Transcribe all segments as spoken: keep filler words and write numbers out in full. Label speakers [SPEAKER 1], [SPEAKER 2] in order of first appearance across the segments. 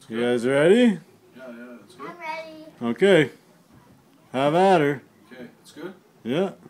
[SPEAKER 1] You guys ready?
[SPEAKER 2] Yeah, yeah, that's good.
[SPEAKER 3] I'm ready.
[SPEAKER 1] Okay. Have at her.
[SPEAKER 2] Okay, it's good?
[SPEAKER 1] Yeah.
[SPEAKER 2] Okay.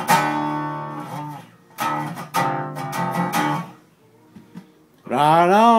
[SPEAKER 1] Right on.